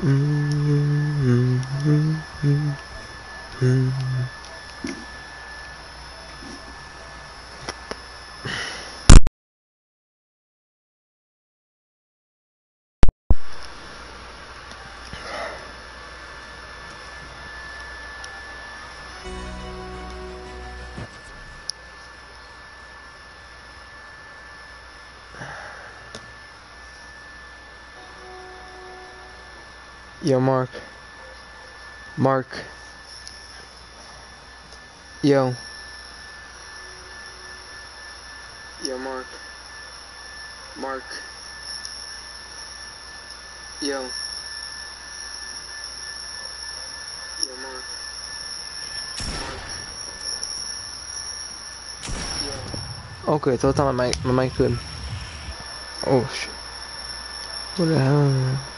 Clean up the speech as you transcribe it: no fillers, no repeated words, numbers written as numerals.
Yo, Mark. Mark. Yo. Yo, Mark. Mark. Yo. Yo, Mark. Mark. Yo. Okay, thought my mic couldn't. Oh shit. What the hell?